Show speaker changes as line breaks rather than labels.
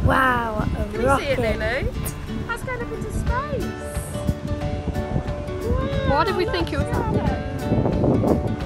Wow, a
Can
rocket.
you see it, Lulu? That's going up into space. Wow,
Why did we think it was happening?